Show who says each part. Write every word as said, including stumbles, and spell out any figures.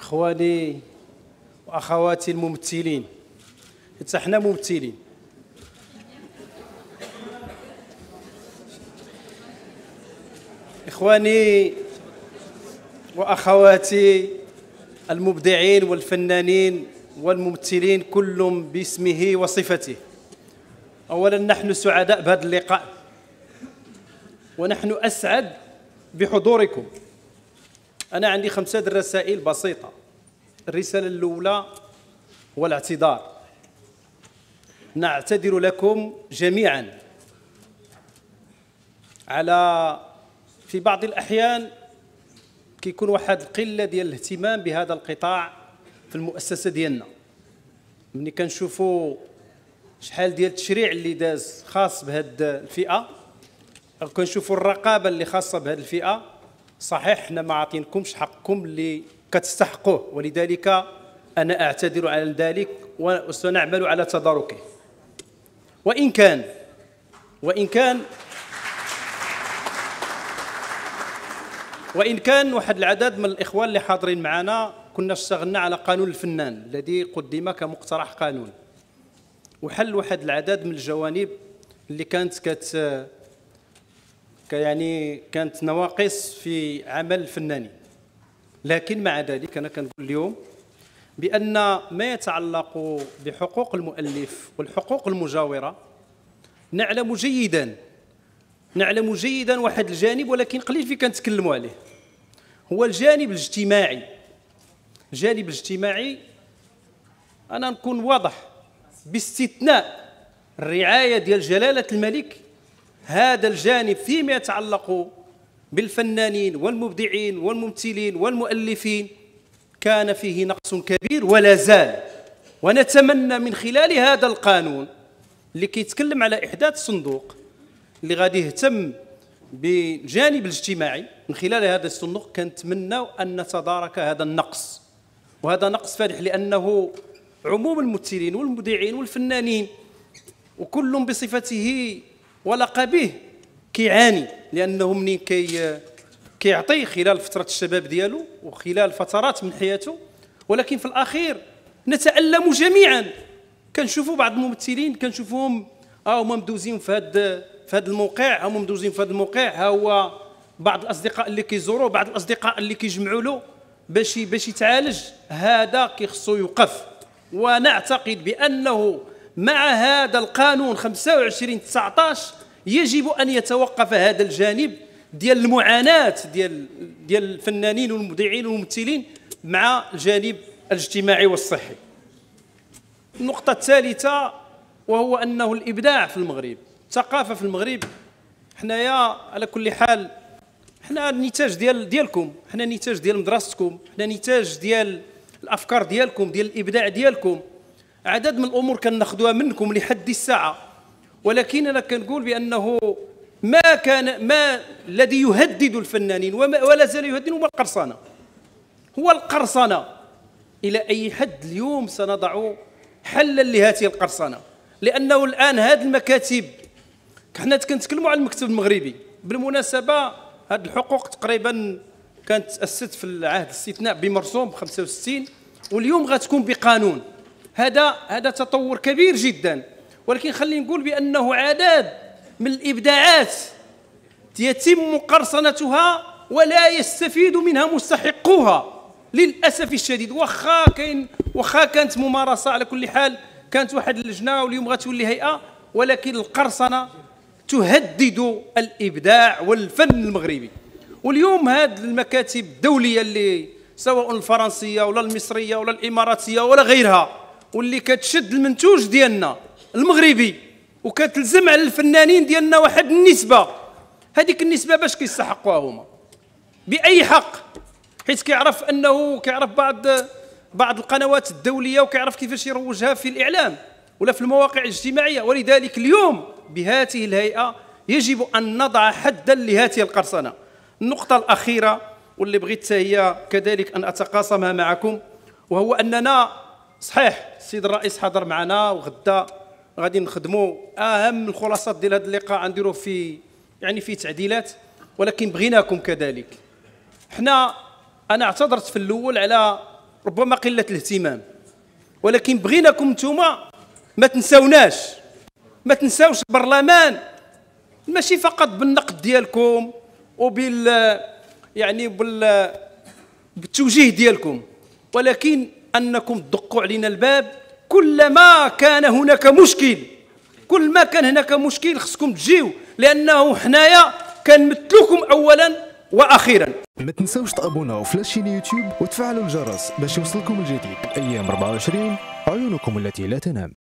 Speaker 1: إخواني وأخواتي الممثلين، حتى حنا ممثلين. إخواني وأخواتي المبدعين والفنانين والممثلين كل باسمه وصفته، أولا نحن سعداء بهذا اللقاء، ونحن أسعد بحضوركم. أنا عندي خمسة رسائل بسيطة. الرسالة الأولى هو الاعتذار. نعتذر لكم جميعا على في بعض الأحيان كيكون واحد القلة ديال الاهتمام بهذا القطاع في المؤسسة ديالنا. ملي كنشوفوا شحال ديال التشريع اللي داز خاص بهذه الفئة، أو كنشوفوا الرقابة اللي خاصة بهذه الفئة، صحيح حنا ما عاطينكمش حقكم اللي كتستحقوه، ولذلك أنا أعتذر على ذلك وسنعمل على تداركه. وإن كان وإن كان وإن كان واحد العدد من الإخوان اللي حاضرين معنا كنا اشتغلنا على قانون الفنان الذي قدم كمقترح قانون، وحل واحد العدد من الجوانب اللي كانت كت يعني كانت نواقص في عمل الفنانين. لكن مع ذلك أنا كنقول اليوم بأن ما يتعلق بحقوق المؤلف والحقوق المجاورة نعلم جيدا نعلم جيدا واحد الجانب، ولكن قليل في كنتكلموا عليه، هو الجانب الاجتماعي. الجانب الاجتماعي أنا نكون واضح، باستثناء الرعاية ديال جلالة الملك، هذا الجانب فيما يتعلق بالفنانين والمبدعين والممثلين والمؤلفين كان فيه نقص كبير ولا زال. ونتمنى من خلال هذا القانون اللي كيتكلم على إحداث صندوق اللي غادي يهتم بالجانب الاجتماعي، من خلال هذا الصندوق كنتمنى أن نتدارك هذا النقص. وهذا نقص فادح، لأنه عموم الممثلين والمبدعين والفنانين وكل بصفته ولقبه كيعاني، لأنه منين كي كيعطي خلال فترة الشباب ديالو وخلال فترات من حياته، ولكن في الأخير نتألم جميعا. كنشوفوا بعض الممثلين كنشوفوهم ها هما مدوزين في هذا في هذا الموقع، هما مدوزين في هذا الموقع، ها هو بعض الأصدقاء اللي كيزوروه، بعض الأصدقاء اللي كيجمعوا له باش باش يتعالج. هذا كيخصو يوقف. ونعتقد بأنه مع هذا القانون خمسة وعشرين تسعطاش يجب أن يتوقف هذا الجانب ديال المعاناة ديال ديال الفنانين والمبدعين والممثلين مع الجانب الاجتماعي والصحي. النقطة الثالثة وهو أنه الإبداع في المغرب، الثقافة في المغرب، حنايا على كل حال حنا النتاج ديال ديالكم، حنا نتاج ديال مدرستكم، حنا نتاج ديال الأفكار ديالكم، ديال الإبداع ديالكم. عدد من الأمور كناخذوها منكم لحد الساعة، ولكن أنا كنقول بأنه ما كان ما الذي يهدد الفنانين ولا زال يهدد هو القرصنة. هو القرصنة. إلى أي حد اليوم سنضع حلا لهذه القرصنة؟ لأنه الآن هذه المكاتب، حنا كنتكلموا على المكتب المغربي بالمناسبة، هذه الحقوق تقريبا كانت تأسست في العهد الاستثناء بمرسوم خمسة وستين، واليوم غتكون بقانون. هذا هذا تطور كبير جدا، ولكن خلينا نقول بأنه عدد من الإبداعات يتم قرصنتها ولا يستفيد منها مستحقوها للأسف الشديد. واخا كاين واخا كانت ممارسة، على كل حال كانت واحد اللجنة واليوم غتولي هيئة، ولكن القرصنة تهدد الإبداع والفن المغربي. واليوم هذه المكاتب الدولية اللي سواء الفرنسية ولا المصرية ولا الإماراتية ولا غيرها، واللي كتشد المنتوج ديالنا المغربي وكتلزم على الفنانين ديالنا واحد النسبة، هذيك النسبة باش كيستحقوها هما؟ بأي حق؟ حيت كيعرف أنه كيعرف بعض بعض القنوات الدولية وكيعرف كيفاش يروجها في الإعلام ولا في المواقع الاجتماعية. ولذلك اليوم بهذه الهيئة يجب أن نضع حدا لهذه القرصنة. النقطة الأخيرة واللي بغيت هي كذلك أن أتقاسمها معكم، وهو أننا صحيح السيد الرئيس حضر معنا وغدا غادي نخدموا أهم الخلاصات ديال هذا اللقاء غنديروه في يعني في تعديلات، ولكن بغيناكم كذلك. حنا أنا اعتذرت في الأول على ربما قله الاهتمام، ولكن بغيناكم نتوما ما تنساوناش، ما تنساوش البرلمان، ماشي فقط بالنقد ديالكم وبال يعني بال بالتوجيه ديالكم، ولكن انكم تدقوا علينا الباب كلما كان هناك مشكل. كل ما كان هناك مشكل خصكم تجيو، لانه حنايا كنمثلوكم اولا واخيرا.
Speaker 2: ما تنساوش تابوناو في لاشين يوتيوب وتفعلوا الجرس باش يوصلكم الجديد. ايام أربعة وعشرين، عيونكم التي لا تنام.